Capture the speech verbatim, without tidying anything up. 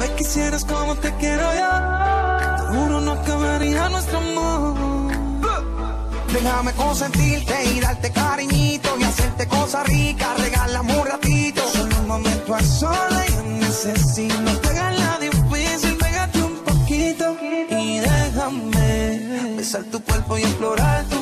me quisieras como te quiero yo, te juro no acabaría nuestro amor. Déjame consentirte y darte cariñito y hacerte cosas ricas, regálame un ratito. Solo un momento a solas yo necesito. No te hagas la difícil, pégate un poquito y déjame besar tu cuerpo y explorarte.